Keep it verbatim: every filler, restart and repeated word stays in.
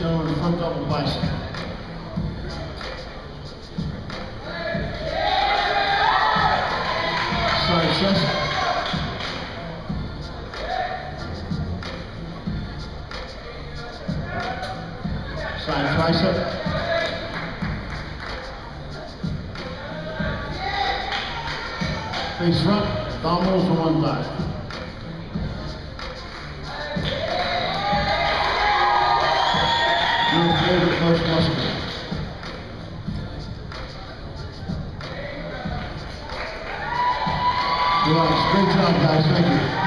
Gentlemen, front double bicep. Side chest. Side tricep. Face front, abdominals to one thigh. Your favorite coach muscle. Relax. Great job, guys. Thank you.